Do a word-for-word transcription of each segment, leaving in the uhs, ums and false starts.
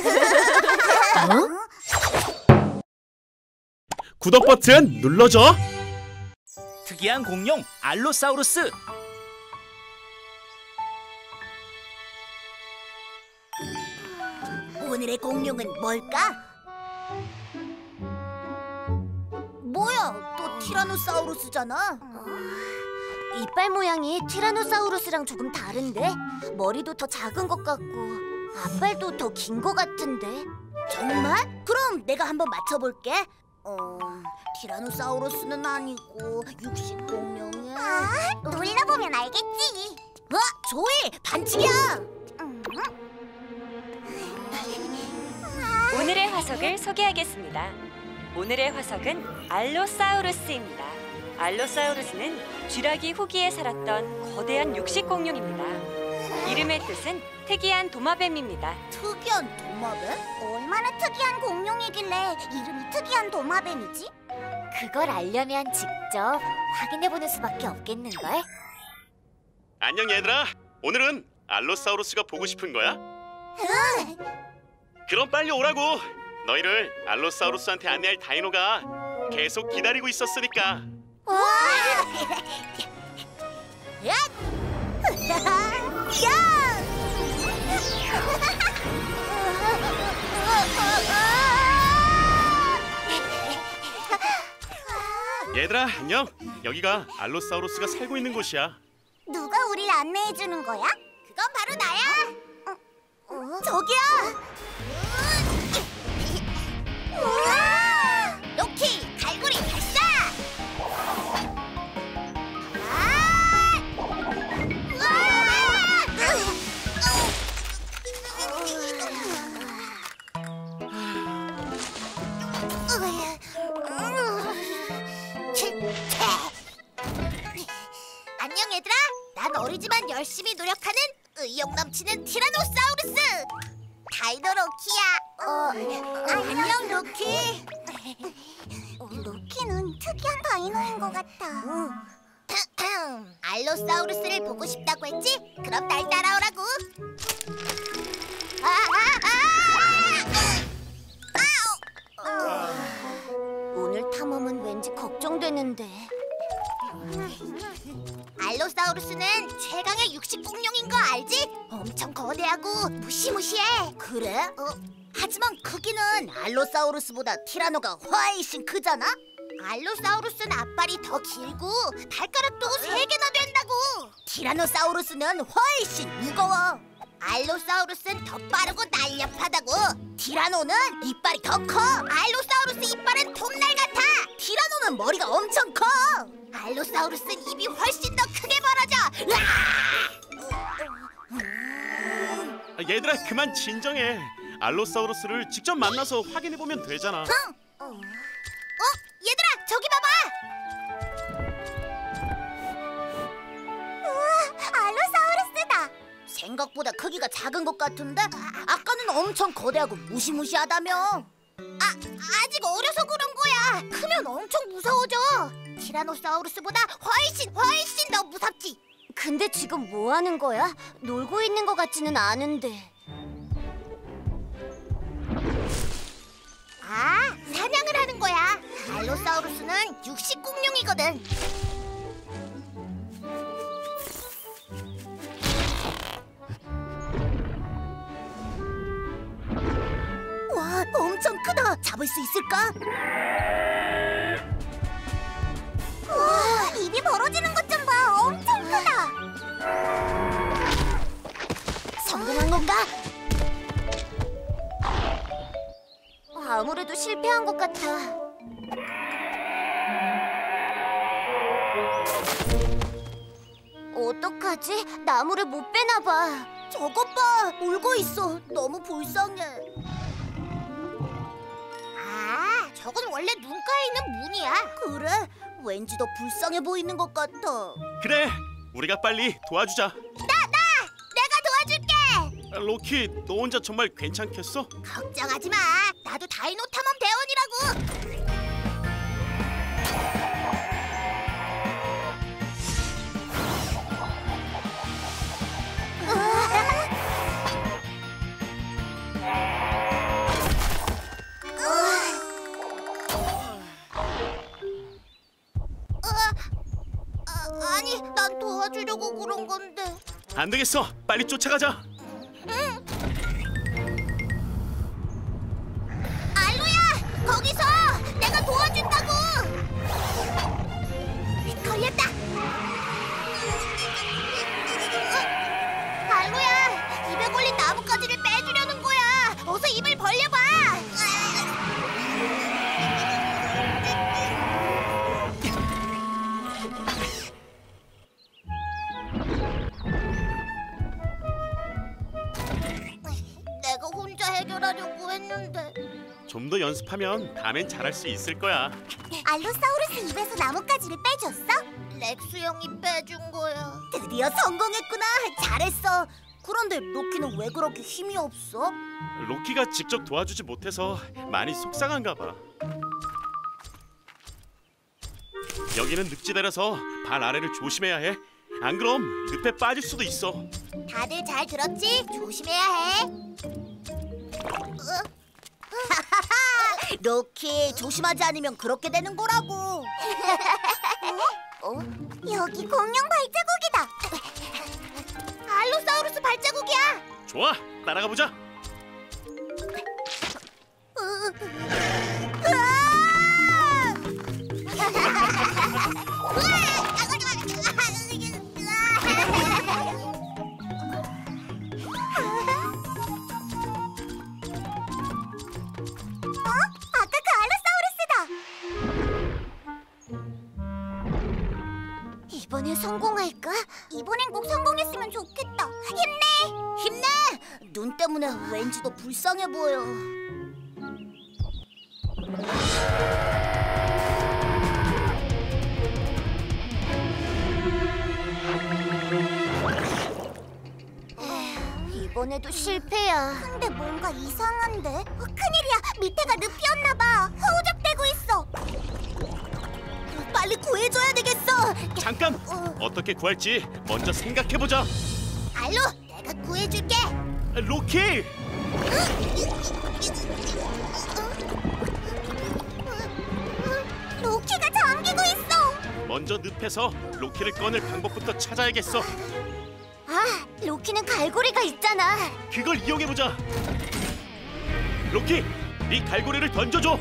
어? 구독 버튼 눌러줘. 특이한 공룡 알로사우루스. 오늘의 공룡은 뭘까? 뭐야, 또 티라노사우루스잖아. 이빨 모양이 티라노사우루스랑 조금 다른데? 머리도 더 작은 것 같고 앞발도 더 긴 것 같은데? 정말? 그럼 내가 한번 맞춰볼게. 어, 티라노사우루스는 아니고 육식 공룡이야. 아, 놀라보면 알겠지. 어, 조이, 반칙이야. 오늘의 화석을 소개하겠습니다. 오늘의 화석은 알로사우루스입니다. 알로사우루스는 쥐라기 후기에 살았던 거대한 육식 공룡입니다. 이름의 뜻은 특이한 도마뱀입니다. 특이한 도마뱀? 얼마나 특이한 공룡이길래 이름이 특이한 도마뱀이지? 그걸 알려면 직접 확인해보는 수밖에 없겠는걸? 안녕 얘들아. 오늘은 알로사우루스가 보고 싶은 거야? 응! 그럼 빨리 오라고. 너희를 알로사우루스한테 안내할 다이노가 계속 기다리고 있었으니까. 와! 야! 얘들아 안녕. 여기가 알로사우루스가 살고 있는 곳이야. 누가 우리를 안내해주는 거야? 그건 바로 나야. 어? 저기야. 우와! 로키, 갈고리 발사! 안녕 얘들아. 난 어리지만 열심히 노력하는 의욕 넘치는 티라노사우루스 다이노 로키야. 어, 안녕 로키. 로키는 특이한 다이노인 것 같아. 알로사우루스를 보고 싶다고 했지? 그럼 날 따라오라고. 아, 아, 아! 어, 오늘 탐험은 왠지 걱정되는데. 알로사우루스는 최강의 육식 공룡인 거 알지? 엄청 거대하고 무시무시해. 그래? 어, 하지만 크기는 알로사우루스보다 티라노가 훨씬 크잖아? 알로사우루스는 앞발이 더 길고 발가락도 세 개나 된다고. 티라노사우루스는 훨씬 무거워. 알로사우루스는 더 빠르고 날렵하다고. 티라노는 이빨이 더 커. 알로사우루스 이빨은 톱날 같아. 티라노는 머리가 엄청 커. 알로사우루스는 입이 훨씬 더 크게 벌어져. 아, 얘들아 그만 진정해. 알로사우루스를 직접 만나서 확인해보면 되잖아. 응. 어, 얘들아 저기 봐봐. 우와, 알로사우루스다. 생각보다 크기가 작은 것 같은데 아까는 엄청 거대하고 무시무시하다며. 아, 아직 어려서 그런 거야. 크면 엄청 무서워져. 티라노사우루스보다 훨씬 훨씬 더 무섭지. 근데 지금 뭐 하는 거야? 놀고 있는 것 같지는 않은데. 아, 사냥을 하는 거야. 알로사우루스는 육식 공룡이거든. 와, 엄청 크다. 잡을 수 있을까? 우와, 입이 벌어지는 것 좀 봐. 엄청 크다. 성공한 건가? 아무래도 실패한 것 같아. 어떡하지? 나무를 못 빼나 봐. 저것 봐, 울고 있어. 너무 불쌍해. 아, 저건 원래 눈가에 있는 문이야. 그래? 왠지 더 불쌍해 보이는 것 같아. 그래 우리가 빨리 도와주자. 나, 나! 내가 도와줄게! 아, 로키 너 혼자 정말 괜찮겠어? 걱정하지 마. 나도 다이노 탐험 대원이라고. 하는 건데. 안 되겠어. 빨리 쫓아가자. 알로야, 거기서 내가 도와준다고. 걸렸다. 어? 알로야, 입에 걸린 나뭇가지를 빼주려는 거야. 어서 입을 벌려봐. 내가 혼자 해결하려고 했는데. 좀 더 연습하면 다음엔 잘할 수 있을 거야. 알로사우루스 입에서 나뭇가지를 빼줬어? 렉스 형이 빼준 거야. 드디어 성공했구나. 잘했어. 그런데 로키는 왜 그렇게 힘이 없어? 로키가 직접 도와주지 못해서 많이 속상한가 봐. 여기는 늪지대라서 발 아래를 조심해야 해. 안 그럼 늪에 빠질 수도 있어. 다들 잘 들었지? 조심해야 해. 로키, 조심하지 않으면 그렇게 되는 거라고. 어? 어? 여기 공룡 발자국이다. 알로사우루스 발자국이야. 좋아, 따라가 보자. 아까 그 알로사우루스다. 이번엔 성공할까? 이번엔 꼭 성공했으면 좋겠다. 힘내! 힘내! 눈 때문에 왠지 더 불쌍해 보여. 이번에도 실패야. 근데 뭔가 이상한데? 어, 큰일이야. 밑에가 늪이었나 봐. 허우적대고 있어. 빨리 구해줘야 되겠어. 잠깐! 어. 어떻게 구할지 먼저 생각해보자. 알로, 내가 구해줄게. 로키! 로키가 잠기고 있어. 먼저 늪에서 로키를 꺼낼 방법부터 찾아야겠어. 아, 로키는 갈고리가 있잖아. 그걸 이용해보자. 로키, 네 갈고리를 던져줘.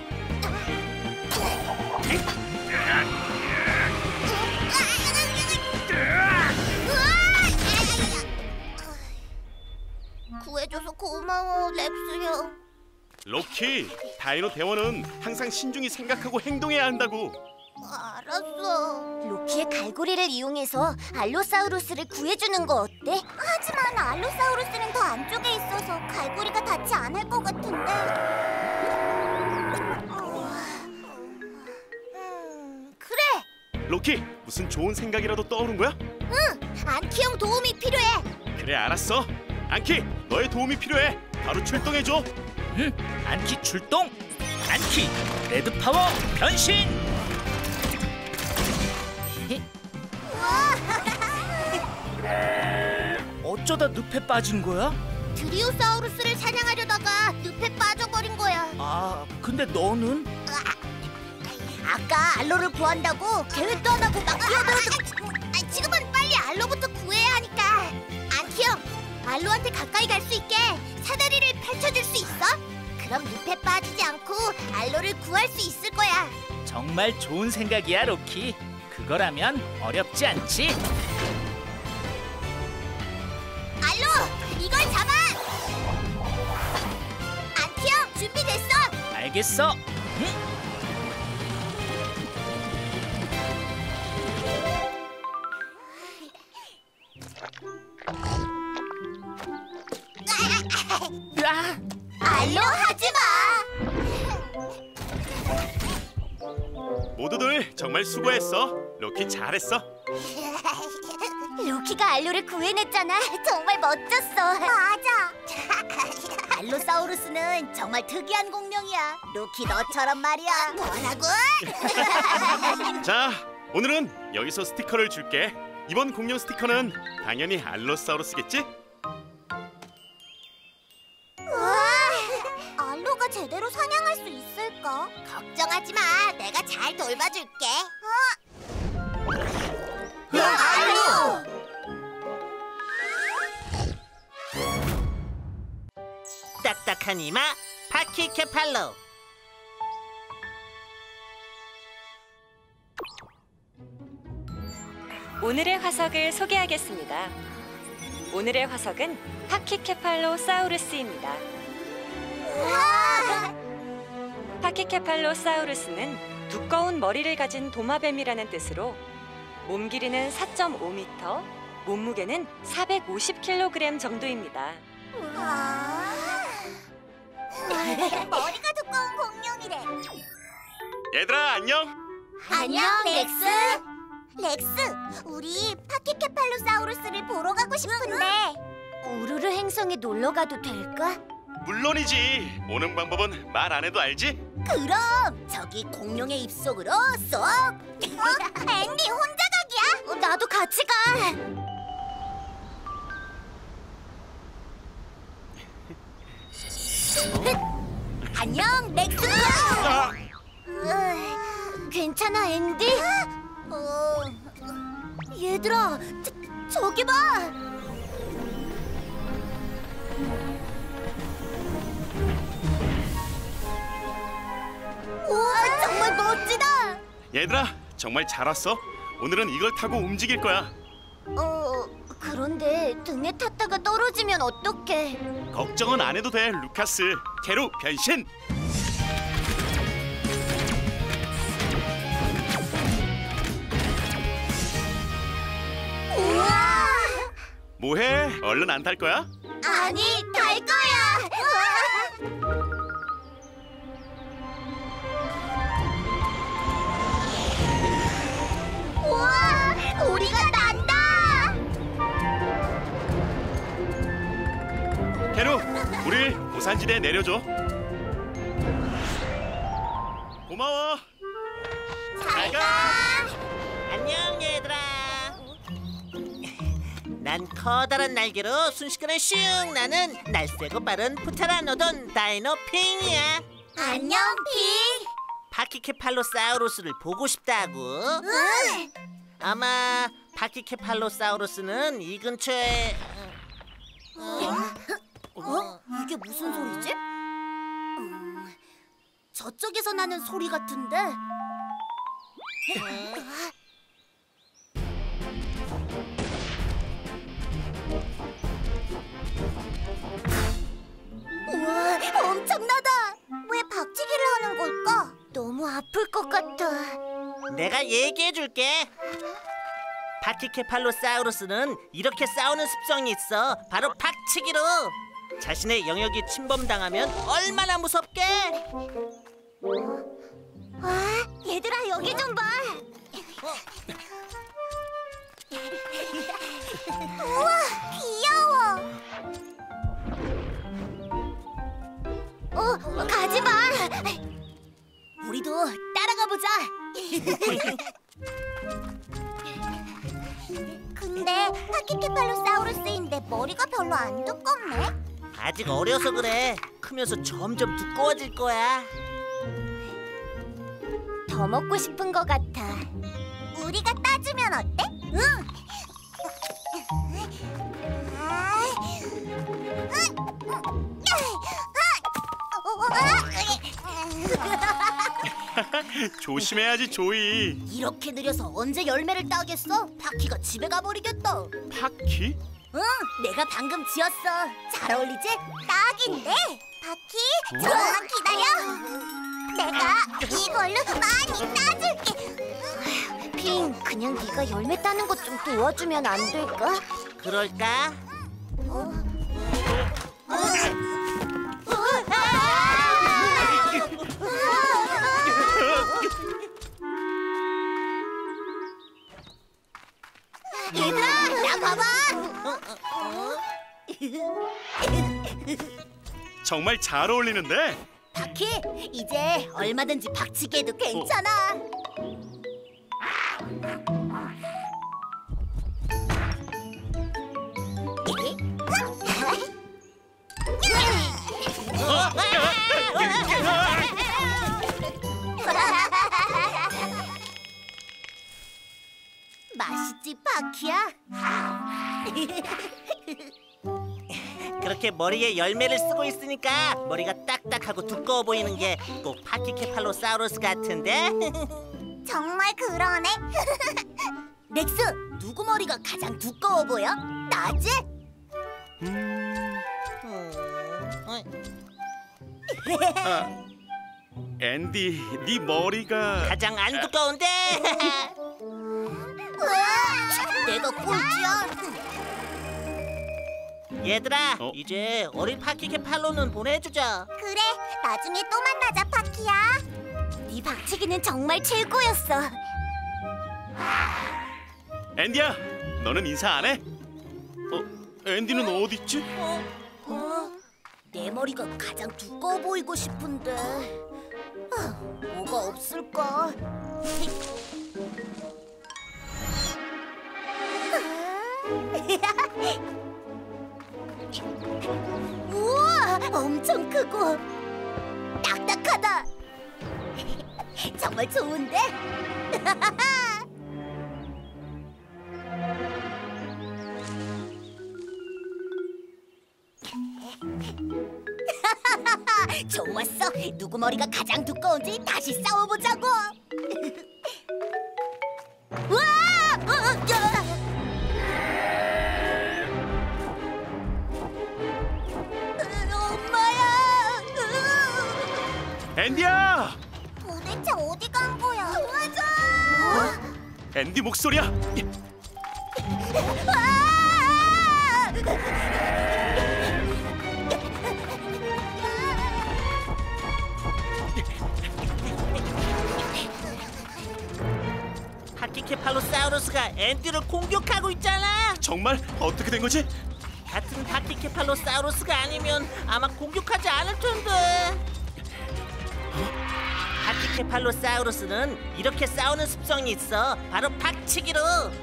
구해줘서 고마워, 렉스 형. 로키, 다이노 대원은 항상 신중히 생각하고 행동해야 한다고. 알았어. 로키의 갈고리를 이용해서 알로사우루스를 구해주는 거 어때? 하지만 알로사우루스는 더 안쪽에 있어서 갈고리가 닿지 않을 것 같은데. 음, 그래. 로키, 무슨 좋은 생각이라도 떠오른 거야? 응, 안키 형 도움이 필요해. 그래, 알았어. 안키, 너의 도움이 필요해. 바로 출동해줘. 응, 안키 출동. 안키 레드 파워 변신. 어쩌다 늪에 빠진 거야? 드리오사우루스를 사냥하려다가 늪에 빠져버린 거야. 아, 근데 너는? 아까 알로를 구한다고 계획도 안 하고 막 뛰어들어서. 아, 지금은 빨리 알로부터 구해야 하니까. 안키 형, 알로한테 가까이 갈 수 있게 사다리를 펼쳐줄 수 있어? 그럼 늪에 빠지지 않고 알로를 구할 수 있을 거야. 정말 좋은 생각이야, 로키. 그거라면 어렵지 않지? 알로, 이걸 잡아! 안키 형, 준비됐어? 알겠어. 응? 아, 알로, 하지 마! 모두들 정말 수고했어. 로키 잘했어. 로키가 알로를 구해냈잖아. 정말 멋졌어. 맞아. 알로사우루스는 정말 특이한 공룡이야. 로키 너처럼 말이야. 뭐라고? 자, 오늘은 여기서 스티커를 줄게. 이번 공룡 스티커는 당연히 알로사우루스겠지? 우와, 알로가 제대로 사냥할 수 있을까? 걱정하지 마. 내가 잘 돌봐줄게. 어? 야, 알로! 딱딱한 이마 파키케팔로. 오늘의 화석을 소개하겠습니다. 오늘의 화석은 파키케팔로사우루스입니다. 파키케팔로사우루스는 두꺼운 머리를 가진 도마뱀이라는 뜻으로 몸 길이는 사 점 오 미터, 몸무게는 사백오십 킬로그램 정도입니다. 머리가 두꺼운 공룡이래. 얘들아 안녕. 안녕, 렉스. 렉스, 우리 파키케팔로사우루스를 보러 가고 싶은데. 우르르 행성에 놀러 가도 될까? 물론이지. 오는 방법은 말 안 해도 알지? 그럼 저기 공룡의 입속으로 쏙. 어? 앤디 혼자 가기야? 어, 나도 같이 가. 안녕, 렉스. 으, 괜찮아, 앤디? 어, 얘들아, 저, 저기 봐. 우와, 정말 멋지다. 얘들아 정말 잘 왔어. 오늘은 이걸 타고 움직일 거야. 어, 그런데 등에 탔다가 떨어지면 어떡해? 걱정은 안 해도 돼, 루카스. 캐로 변신. 우와. 뭐해? 얼른 안 탈 거야? 아니, 달 거야. 우와, 우리가 난다. 캐로, 우릴 고산지대에 내려줘. 고마워. 잘 가. 안녕 얘들아. 난 커다란 날개로 순식간에 슝 나는 날쌔고 빠른 프테라노돈 다이노핑이야. 안녕, 핑. 파키케팔로사우루스를 보고 싶다고? 응. 아마 파키케팔로사우루스는 이 근처에. 어? 이게 무슨 소리지? 음, 저쪽에서 나는 소리 같은데. 우와, 엄청나다. 왜 박치기를 하는 걸까? 너무 아플 것 같아. 내가 얘기해줄게. 파키케팔로사우루스는 이렇게 싸우는 습성이 있어. 바로 박치기로. 자신의 영역이 침범당하면 얼마나 무섭게. 아, 얘들아 여기 좀 봐. 우와, 귀여워. 어, 가지 마. 우리도 따라가 보자. 근데 파키케팔로사우루스인데 머리가 별로 안 두껍네. 아직 어려서 그래. 크면서 점점 두꺼워질 거야. 더 먹고 싶은 것 같아. 우리가 따주면 어때? 응. 조심해야지, 조이. 이렇게 느려서 언제 열매를 따겠어? 파키가 집에 가버리겠다. 파키? 응, 내가 방금 지었어. 잘 어울리지? 딱인데. 파키, 조금만 기다려. 내가 이걸로 많이 따줄게. 핑, 그냥 네가 열매 따는 것 좀 도와주면 안 될까? 그럴까? 얘들아, 나 봐봐. 정말 잘 어울리는데? 파키, 이제 얼마든지 박치기 해도 괜찮아. 맛있지, 파키야? 그렇게 그렇게 머리에 열매를 쓰고 있으니까 머리가 딱딱하고 두꺼워 보이는 게 꼭 파키케팔로사우루스 같은데? 정말 그러네. 렉스, 누구 머리가 가장 두꺼워 보여? 나지? 음, 어, 아, 앤디, 네 머리가 가장 안 두꺼운데? 으아, 내가 꼴찌야. 얘들아, 어? 이제 어린 파키케팔로는 보내주자. 그래, 나중에 또 만나자, 파키야. 네 박치기는 정말 최고였어. 앤디야, 너는 인사 안 해? 어, 앤디는 어디 있지? 어? 내 머리가 가장 두꺼워 보이고 싶은데 아, 뭐가 없을까? 우와, 엄청 크고 딱딱하다. 정말 좋은데? 좋았어. 누구 머리가 가장 두꺼운지 다시 싸워보자고. 와! 어, 어, 야! 으, 엄마야! 앤디야! 으, 도대체 어디 간 거야? 도와줘! 앤디 목소리야. 아! 파키케팔로사우루스가 앤디를 공격하고 있잖아. 정말 어떻게 된 거지? 같은 파키케팔로사우루스가 아니면 아마 공격하지 않을 텐데. 파키케팔로사우루스는 이렇게 싸우는 습성이 있어. 바로 박치기로.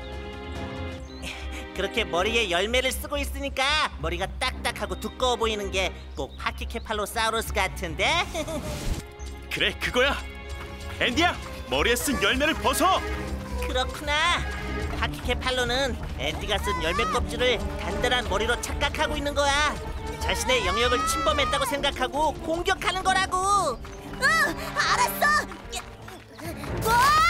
그렇게 머리에 열매를 쓰고 있으니까 머리가 딱딱하고 두꺼워 보이는 게 꼭 파키케팔로사우루스 같은데? 그래, 그거야. 앤디야, 머리에 쓴 열매를 벗어. 그렇구나. 파키케팔로는 앤디가 쓴 열매 껍질을 단단한 머리로 착각하고 있는 거야. 자신의 영역을 침범했다고 생각하고 공격하는 거라고. 응, 알았어. 와!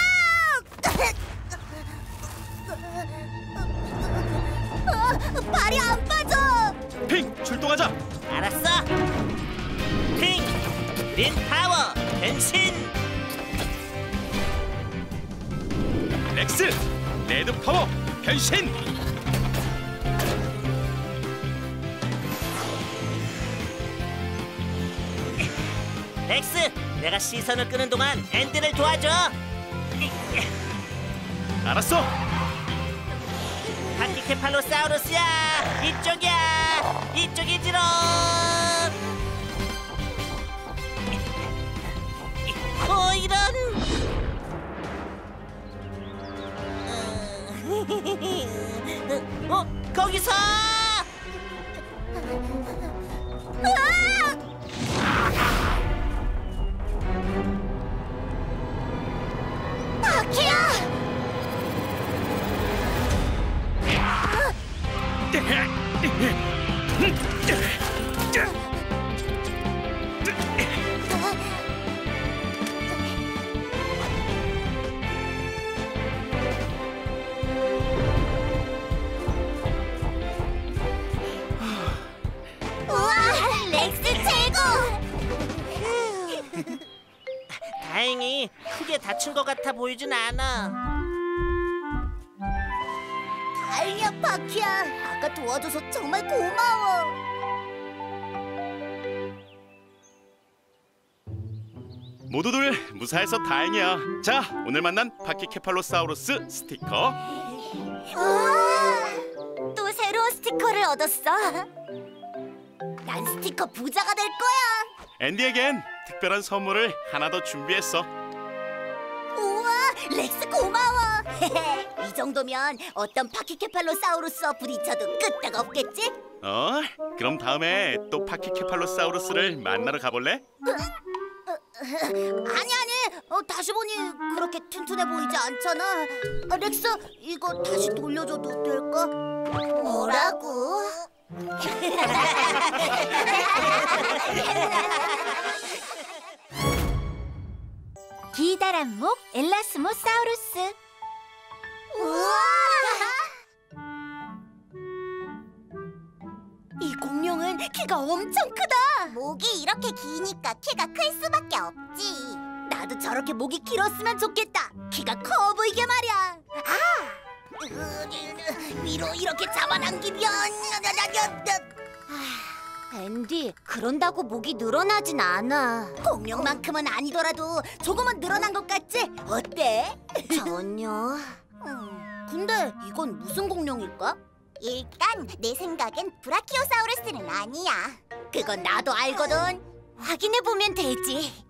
어, 발이 안 빠져. 핑, 출동하자. 알았어. 핑, 린 파워, 변신. 렉스, 레드 파워, 변신. 렉스, 내가 시선을 끄는 동안 앤디를 도와줘. 알았어. 파키케팔로사우루스야, 이쪽이야, 이쪽이지롱. 어, 이런. 어, 거기서. 파키야! 우와, 렉스 최고! 다행히 크게 다친 것 같아 보이진 않아. 다행이야, 파키야. 아까 도와줘서 정말 고마워. 모두들 무사해서 다행이야. 자, 오늘 만난 파키케팔로사우루스 스티커. 우와, 또 새로운 스티커를 얻었어. 난 스티커 부자가 될 거야. 앤디에겐 특별한 선물을 하나 더 준비했어. 우와, 렉스 고마워. 이 정도면 어떤 파키케팔로사우루스와 부딪혀도 끄떡 없겠지? 어? 그럼 다음에 또 파키케팔로사우루스를 만나러 가볼래? 아니 아니, 어, 다시 보니 그렇게 튼튼해 보이지 않잖아. 아, 렉스, 이거 다시 돌려줘도 될까? 뭐라고? 기다란 목 엘라스모사우루스. 우와! 이 공룡은 키가 엄청 크다. 목이 이렇게 기니까 키가 클 수밖에 없지. 나도 저렇게 목이 길었으면 좋겠다. 키가 커 보이게 말이야. 아! 위로 이렇게 잡아당기면 앤디, 그런다고 목이 늘어나진 않아. 공룡만큼은 아니더라도 조금은 늘어난 것 같지? 어때? 전혀. 음, 근데 이건 무슨 공룡일까? 일단 내 생각엔 브라키오사우루스는 아니야. 그건 나도 알거든. 확인해 보면 되지.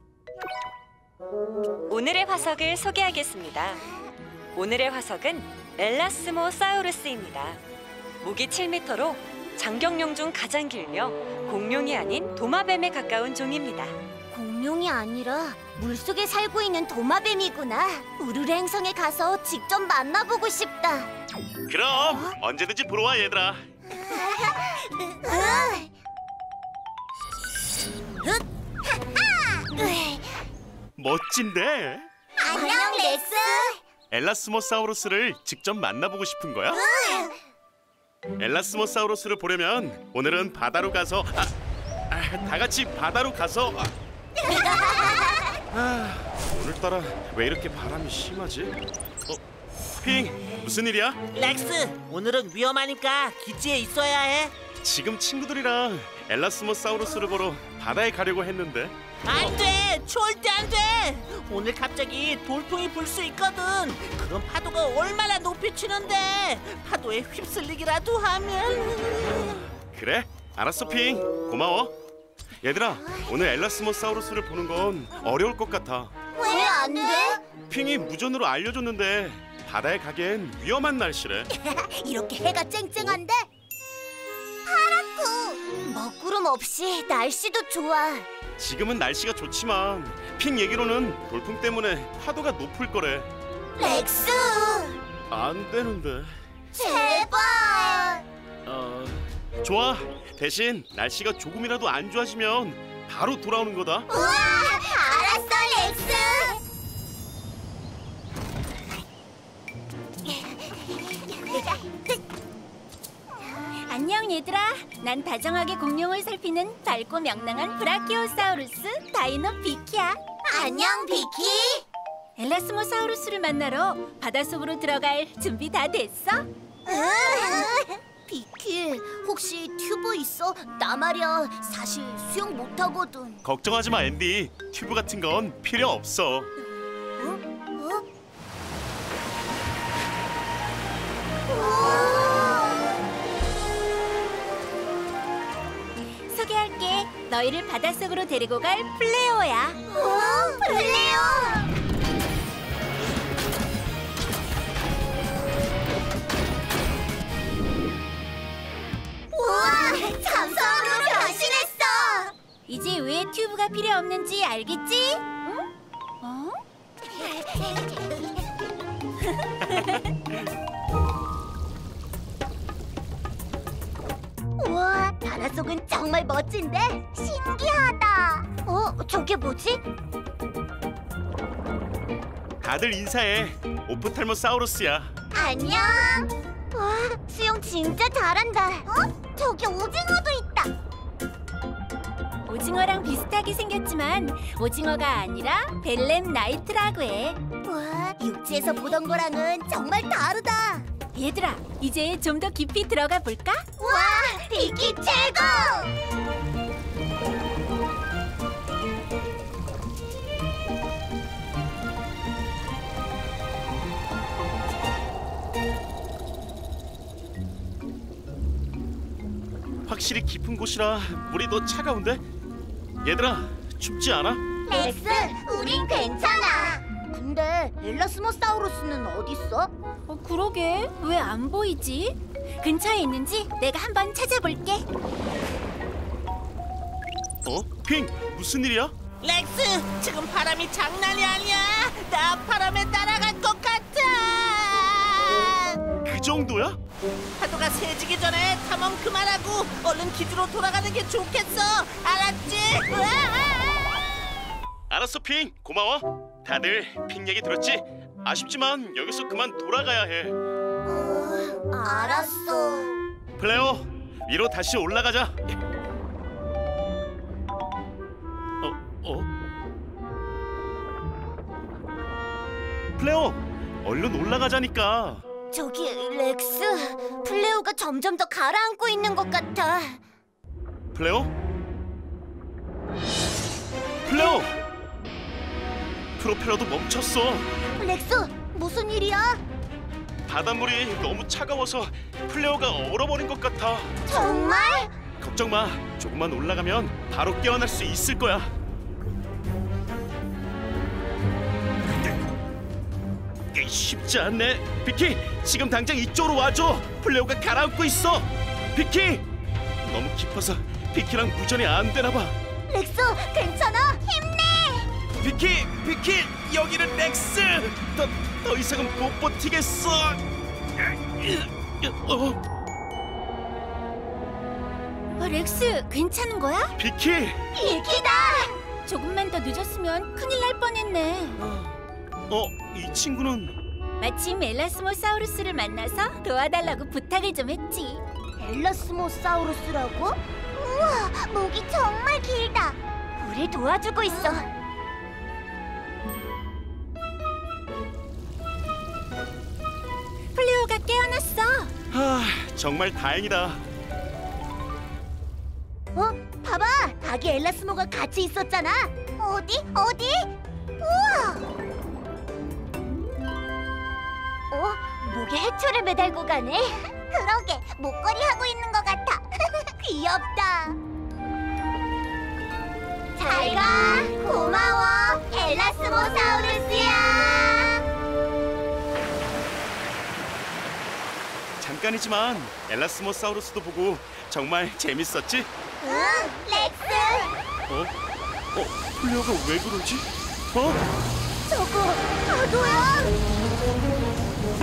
오늘의 화석을 소개하겠습니다. 오늘의 화석은 엘라스모사우루스입니다. 목이 칠 미터로 장경룡 중 가장 길며 공룡이 아닌 도마뱀에 가까운 종입니다. 공룡이 아니라 물속에 살고 있는 도마뱀이구나. 우르르 행성에 가서 직접 만나보고 싶다. 그럼 언제든지 보러 와 얘들아. 멋진데? 안녕 렉스. 엘라스모사우루스를 직접 만나보고 싶은 거야? 엘라스모사우루스를 보려면 오늘은 바다로 가서 아, 아, 다 같이 바다로 가서 아, 아, 오늘따라 왜 이렇게 바람이 심하지? 어, 핑, 무슨 일이야? 렉스, 오늘은 위험하니까 기지에 있어야 해. 지금 친구들이랑 엘라스모사우루스를 보러 바다에 가려고 했는데. 안 돼! 절대 안 돼! 오늘 갑자기 돌풍이 불 수 있거든. 그럼 파도가 얼마나 높이 치는데 파도에 휩쓸리기라도 하면... 그래? 알았어 핑, 고마워. 얘들아, 오늘 엘라스모사우루스를 보는 건 어려울 것 같아. 왜 안 돼? 핑이 무전으로 알려줬는데 바다에 가기엔 위험한 날씨래. 이렇게 해가 쨍쨍한데? 파랗고. 먹구름 없이 날씨도 좋아. 지금은 날씨가 좋지만 핑 얘기로는 돌풍 때문에 파도가 높을 거래. 렉스. 안 되는데. 제발. 어, 좋아. 대신 날씨가 조금이라도 안 좋아지면 바로 돌아오는 거다. 우와, 알았어 렉스. 안녕 얘들아. 난 다정하게 공룡을 살피는 밝고 명랑한 브라키오사우루스 다이노 비키야. 안녕 비키. 엘라스모사우루스를 만나러 바닷속으로 들어갈 준비 다 됐어? 비키, 혹시 튜브 있어? 나 말이야, 사실 수영 못하거든. 걱정하지 마 앤디. 튜브 같은 건 필요 없어. 어? 소개할게. 너희를 바닷속으로 데리고 갈 플레오야. 오, 플레오. 우와, 잠수함으로 변신했어. 이제 왜 튜브가 필요 없는지 알겠지? 응? 어? 우와, 바닷속은 정말 멋진데? 신기하다. 어? 저게 뭐지? 다들 인사해. 오프탈모사우루스야. 안녕. 와, 수영 진짜 잘한다. 어? 저기 오징어도 있다. 오징어랑 비슷하게 생겼지만 오징어가 아니라 벨렘 나이트라고 해. 와, 육지에서 보던 거랑은 정말 다르다. 얘들아, 이제 좀 더 깊이 들어가 볼까? 와, 비키 최고! 확실히 깊은 곳이라 물이 더 차가운데? 얘들아, 춥지 않아? 렉스, 우린 괜찮아. 근데 엘라스모사우루스는 어딨어? 어, 그러게, 왜 안 보이지? 근처에 있는지 내가 한번 찾아볼게. 어? 핑, 무슨 일이야? 렉스, 지금 바람이 장난이 아니야. 나 바람에 따라갈 것 같아. 그 그 정도야? 파도가 세지기 전에 탐험 그만하고 얼른 기지로 돌아가는 게 좋겠어. 알았지? 알았어 핑, 고마워. 다들 핑 얘기 들었지? 아쉽지만 여기서 그만 돌아가야 해. 어, 알았어. 플레어, 위로 다시 올라가자. 어, 어? 플레어, 얼른 올라가자니까. 저기 렉스, 플레오가 점점 더 가라앉고 있는 것 같아. 플레어? 플레어! 프로펠러도 멈췄어. 렉스, 무슨 일이야? 바닷물이 너무 차가워서 플레어가 얼어버린 것 같아. 정말? 걱정 마. 조금만 올라가면 바로 깨어날 수 있을 거야. 이게 쉽지 않네. 비키, 지금 당장 이쪽으로 와줘. 플레어가 가라앉고 있어. 비키! 너무 깊어서 비키랑 무전이 안 되나 봐. 렉스, 괜찮아? 힘내! 비키! 비키! 여기는 렉스! 더, 더 이상은 못 버티겠어. 어, 어, 렉스, 괜찮은 거야? 비키! 비키다! 조금만 더 늦었으면 큰일 날 뻔했네. 어, 이 친구는 마침 엘라스모사우루스를 만나서 도와달라고 부탁을 좀 했지. 엘라스모사우루스라고? 우와, 목이 정말 길다. 우리 도와주고 있어. 플레오가 깨어났어. 아, 정말 다행이다. 어? 봐봐, 아기 엘라스모가 같이 있었잖아. 어디? 어디? 우와! 어? 목에 해초를 매달고 가네. 그러게, 목걸이 하고 있는 것 같아. 귀엽다. 잘 가. 고마워, 엘라스모사우루스야. 잠깐이지만 엘라스모사우루스도 보고 정말 재밌었지? 응, 렉스. 어? 어? 플레어가 왜 그러지? 어? 저거 파도야.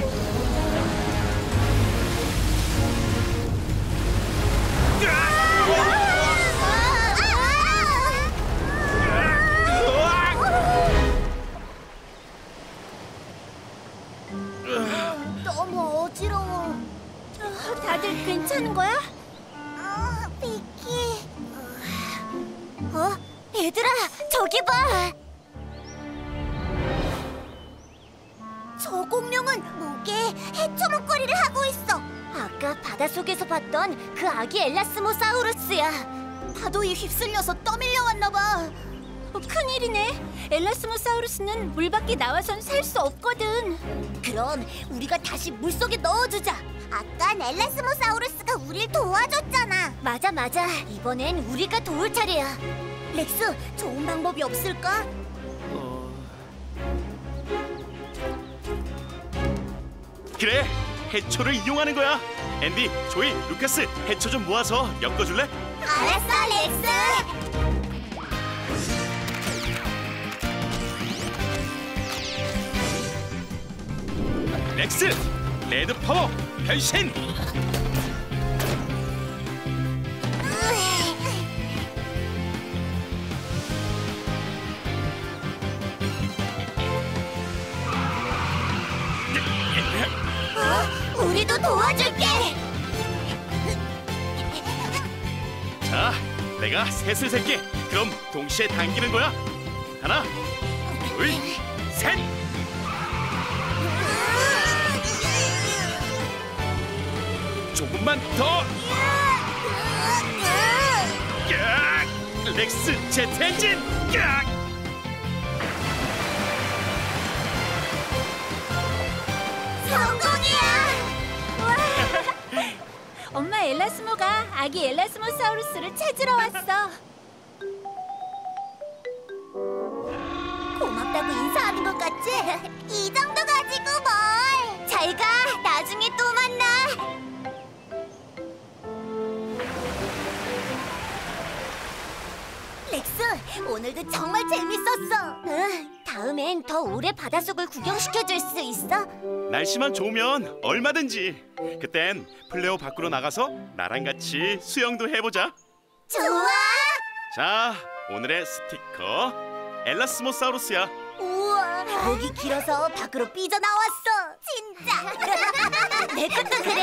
너무 어지러워. 다들 괜찮은 거야? 어, 비키. 어? 얘들아, 저기 봐. 저 공룡은 목에 해초 목걸이를 하고 있어. 아까 바닷속에서 봤던 그 아기 엘라스모사우루스야. 파도에 휩쓸려서 떠밀려 왔나 봐. 어, 큰일이네. 엘라스모사우루스는 물 밖에 나와선 살 수 없거든. 그럼 우리가 다시 물속에 넣어주자. 아깐 엘라스모사우루스가 우릴 도와줬잖아. 맞아 맞아. 이번엔 우리가 도울 차례야. 렉스, 좋은 방법이 없을까? 어... 그래! 해초를 이용하는 거야! 앤디, 조이, 루카스, 해초 좀 모아서 엮어줄래? 알았어, 렉스. 렉스! 레드 파워! 변신! 어? 우리도 도와줄게. 자, 내가 셋을 셀게. 그럼 동시에 당기는 거야. 하나, 둘, 셋! 조금만 더! 야! 렉스 제트 엔진! 야! 성공이야! 엄마 엘라스모가 아기 엘라스모사우루스를 찾으러 왔어. 고맙다고 인사하는 것 같지? 이 정도 가지고 뭘? 잘 가. 나중에 또 만나. 렉스, 오늘도 정말 재밌었어. 응, 다음엔 더 오래 바닷속을 구경시켜줄 수 있어? 날씨만 좋으면 얼마든지. 그땐 플레오 밖으로 나가서 나랑 같이 수영도 해보자. 좋아! 자, 오늘의 스티커 엘라스모사우루스야. 우와, 목이 길어서 밖으로 삐져나왔어. 진짜. 내 것도 그래.